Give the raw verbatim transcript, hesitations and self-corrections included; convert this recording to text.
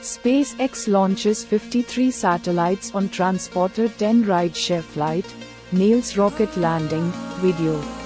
SpaceX launches fifty-three satellites on Transporter ten rideshare flight, nails rocket landing, video.